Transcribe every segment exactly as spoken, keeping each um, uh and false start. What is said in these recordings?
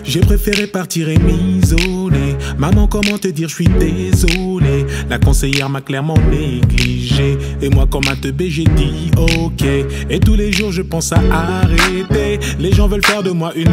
J'ai préféré partir et m'isoler. Maman, comment te dire, je suis désolé. La conseillère m'a clairement négligé. Et moi, comme un teubé, j'ai dit ok. Et tous les jours, je pense à arrêter. Les gens veulent faire de moi une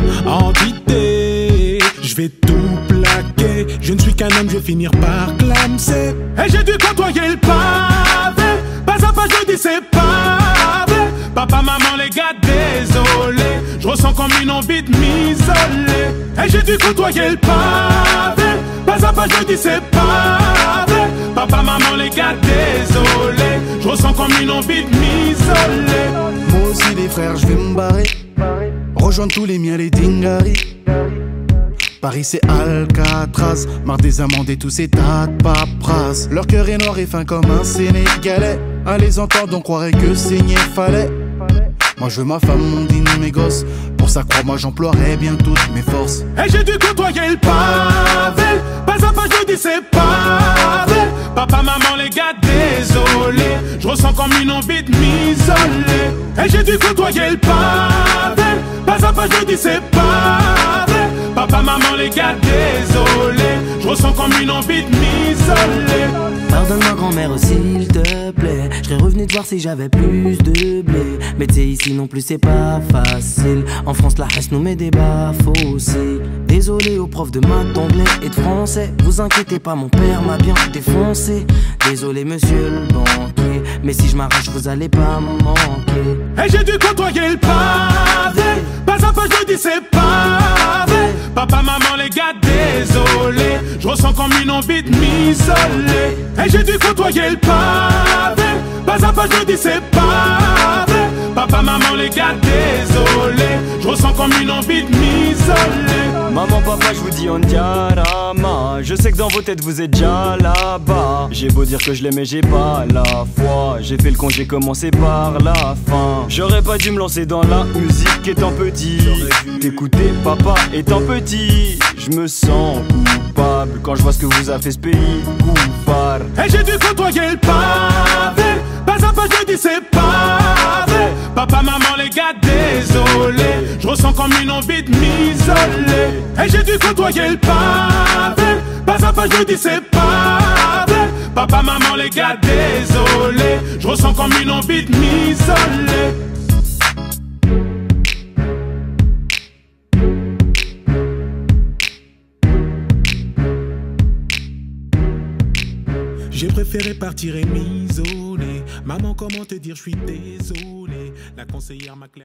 entité. Je vais tout plaquer. Je ne suis qu'un homme, je vais finir par clamser. Et j'ai dû côtoyer le pavé. Pas à pas, je dis c'est pavé. Papa, maman, les gars, désolé. Je ressens comme une envie de m'isoler. Et j'ai dû côtoyer le pavé. Pas à pas, je dis c'est pavé. Papa, maman, les gars, désolé. Je ressens comme une envie de m'isoler. Moi aussi les frères, je vais me barrer. Rejoindre tous les miens, les dingaris. Paris c'est Alcatraz, marre des amendes et tous ces tas de paperasses. Leur cœur est noir et fin comme un Sénégalais. À les entendre on croirait que saigner fallait. Moi je veux ma femme, mon dîner, mes gosses. Pour ça crois-moi j'emploierai bien toutes mes forces. Et j'ai dû côtoyer le pavé. Pas à pas je dis c'est pavé. Papa, maman, les gars, désolé. Je ressens comme une envie de m'isoler. Et j'ai dû côtoyer le pavé. Pas à pas je dis c'est pavé. Papa, maman, les gars, désolé. Je ressens comme une envie de m'isoler. Pardonne-moi grand-mère s'il te plaît. Je serais revenu te voir si j'avais plus de blé. Mais tu sais ici non plus c'est pas facile. En France la hache nous met des baffes aussi. Désolé aux profs de maths, d'anglais et de français. Vous inquiétez pas, mon père m'a bien défoncé. Désolé monsieur le banquier, mais si je m'arrache vous allez pas me manquer. Et j'ai dû côtoyer le pavé. Pas à pas je dis c'est pavé. Papa, maman, les gars, désolé. Je ressens comme une envie de m'isoler. Et j'ai dû côtoyer le pavé. Pas à pas je dis c'est pavé. Papa, maman, les gars, désolé. Je ressens comme une envie de m'isoler. Maman, papa, je vous dis on diarama. Je sais que dans vos têtes vous êtes déjà là-bas. J'ai beau dire que je l'aimais, j'ai pas la foi. J'ai fait le con, j'ai commencé par la fin. J'aurais pas dû me lancer dans la musique étant petit. T'écouter papa étant petit. Je me sens coupable quand je vois ce que vous a fait ce pays coupable. Et j'ai dû côtoyer le pavé. Pas à pas je dis c'est pavé. Papa, maman, les gars, désolé. Je ressens comme une envie de m'isoler. Et j'ai dû côtoyer le pavé. Pas à pas je dis c'est pavé. Papa, maman, les gars, désolé. Je ressens comme une envie de m'isoler. J'ai préféré partir et m'isoler. Maman, comment te dire, je suis désolé. La conseillère m'a clairement